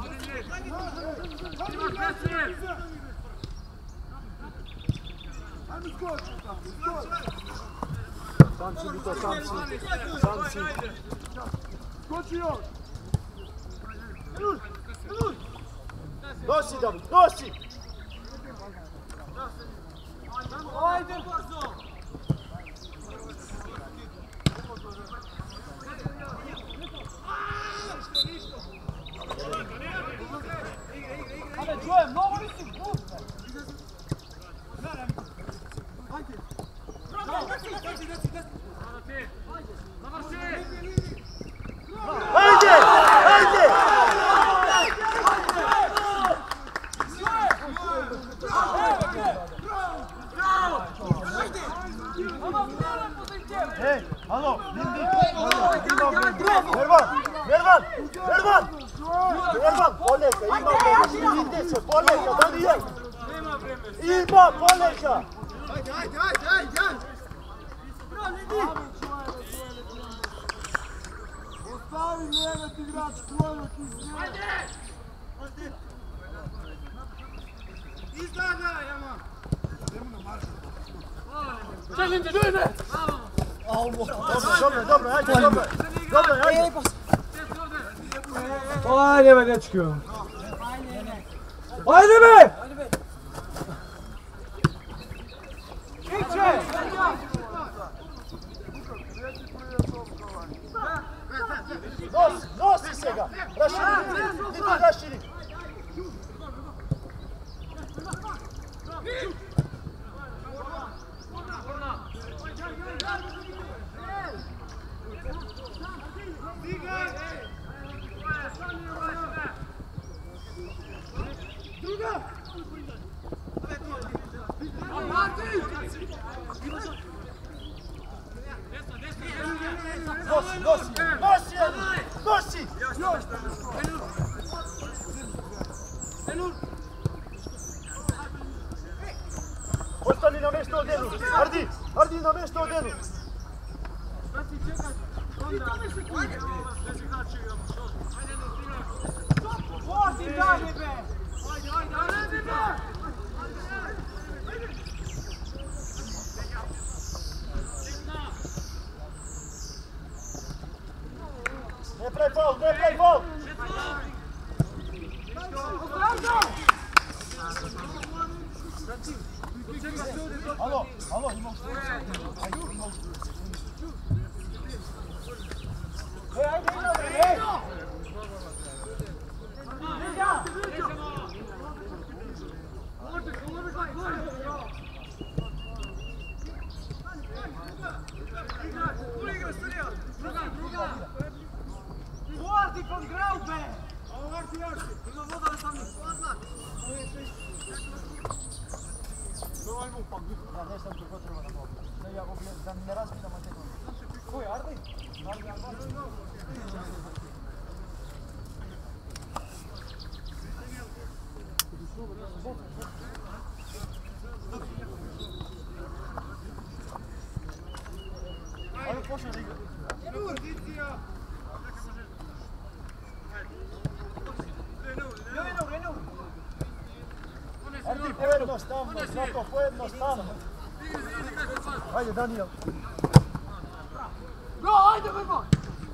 Sam si, Vito, sam si. Skoči još! Nosi, David, nosi! Ajde, brzo! Ajde, čujem, mnogo mislim, puste! Ajde! Ajde! Ajde! Ej, alo, Lindi! Mervan, poleka, ima vreme, smirite se, poleka, Daniel! Ima, poleka! Ajde! Ostavi Levet igrač tvojeg izgleda! Ajde! Izgleda, Jama! Čelim te, dujme! Dobro, ajde! Ajde be, dečki! Ajde be! Nosi se ga! Raširi! Nosi! Ostani na mjesto odjelu! Ardi na mjesto odjelu! Ne pravi faul! Alo, ima u što? Ajde, ima u što? Ajde! Guardi con Graube! Ima voda na sami. Ja ne znam kako treba na mogu. Da ne razbijamo te noge. Koji, Ardi? Ajde, počne da igra. Ardi, povedno! Pojednostavno, zato pojednostavno. Ajde, Daniel. Bravo, ajde, Vrbo!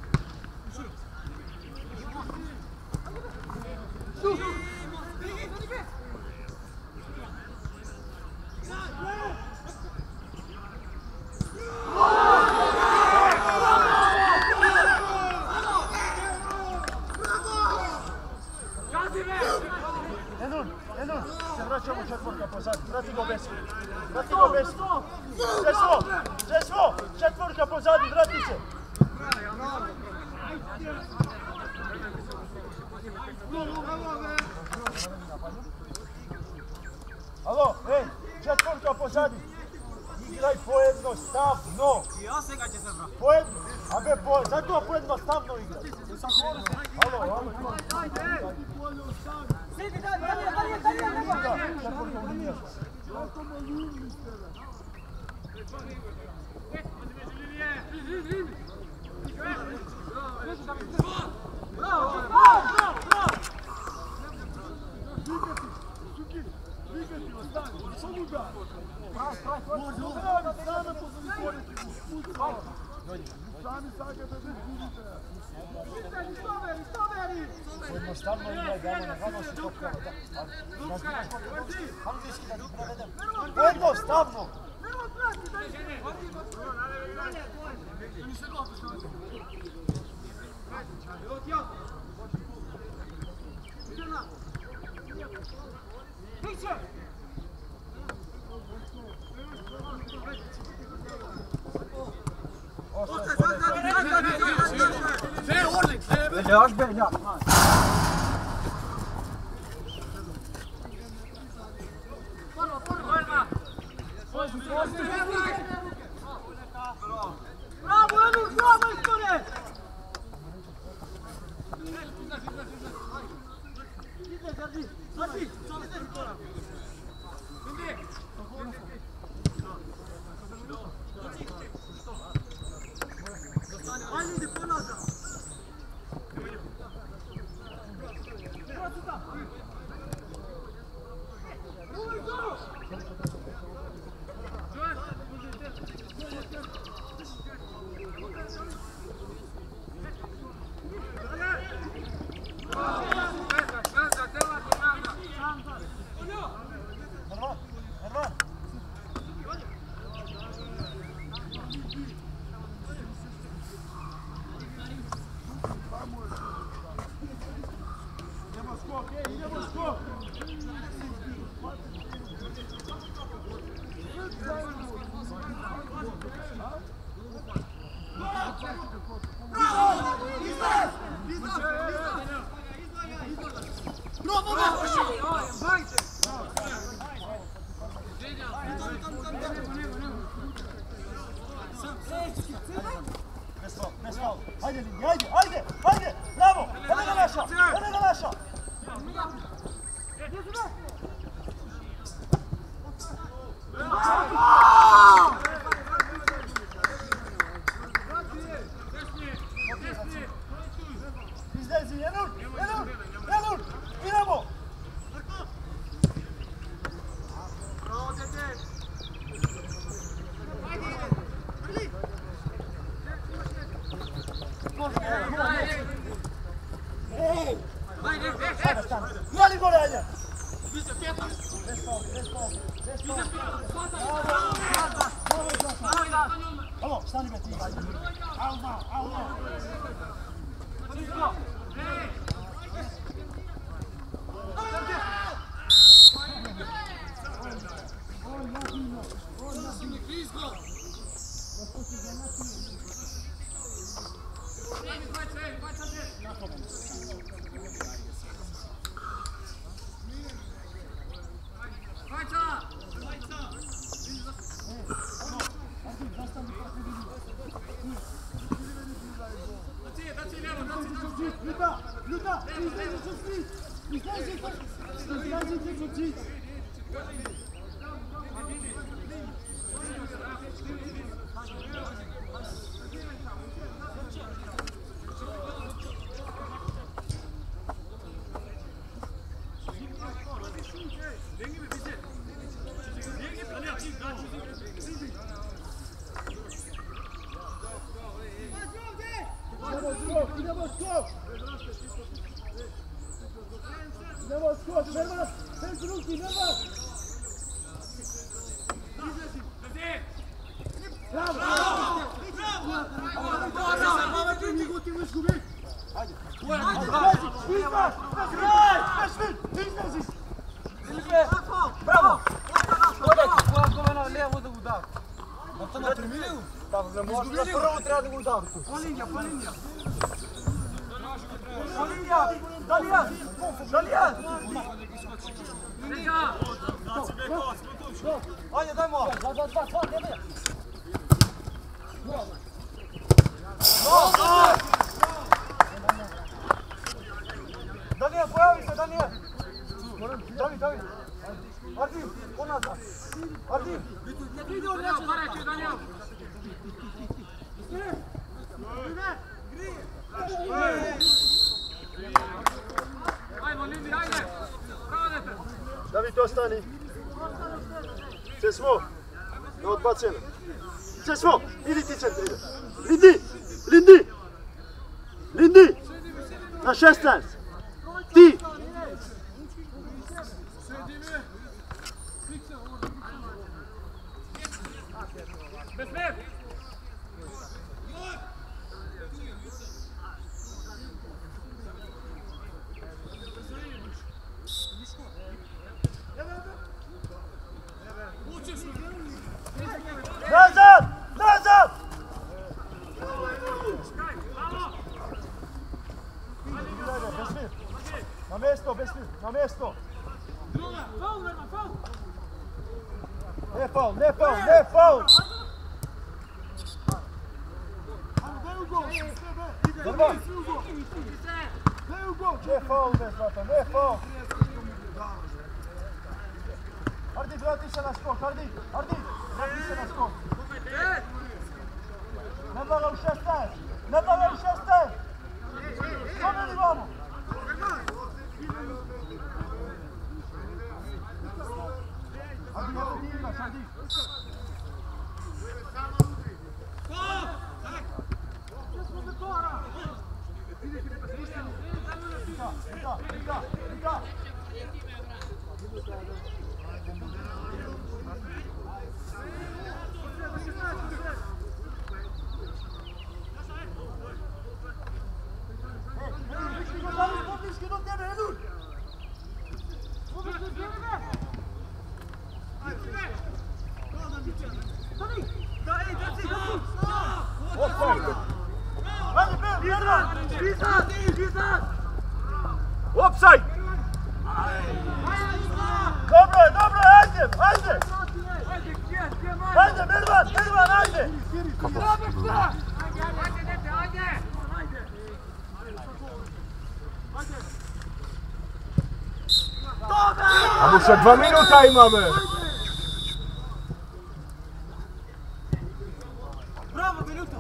Enun, se vraćamo četvorka pozad, vrati go Besi. Vrati go Besi. Česvo, četvorka pozad, vrati se. Alo, ej, četvorka pozadi. Igraj pojednostavno. Zato pojednostavno igraj. Alo. Četvorka u liniju. Pojednostavno igraj, gano si to pravo. Angliski da ti prevedem. Pojednostavno! Još Benja. Bravo, Enur, bravo, Iskore! Ide, Gardi, Gardi, ajde, ide, ponazad! Herman! Idemo skok! Bez faul. Ajde, Lini, ajde! Bravo! Ene ga naša! Izdezi, Enur! Idemo! Mali gore, ajde! Alo, stani me ti, ajde! Alma! Luta! Izlazite! skok! Idemo skok, Mervan! Bez ruki, Mervan! Bravo! Ajde! Bravo! Kako na lijevo da udar? Da to na primiliju? Tamo ne može da prvo treba da ga udar. Po linija! Dalija! Ajde, dajmo! Dva, ne. Danija, pojavi se, Danija! David! Ardim, ponazad! Ardim! Danija! Ajmo, Lindi, ajde! Bravo, dete! David, ostani! Sve smo! Da odbacujemo! Sve smo! Idi ti centar, ide! Lindi! Na 16! Ti! Bez mer! Nazad! Na mjesto! Ne faul! Dobro! Ne faul, ne faul! Ardi, vrati se na skok, Ardi! Vrati se na skok! Ne blaga u 16! Pomeni vamo! Ardi, evo ti igraš, Ardi! Liga! Bliski do tebe, Edur! Offside! Dobro, ajde! Ajde, Mervan, ajde! A muszę 2 minuty i mamy! Bravo, minuta!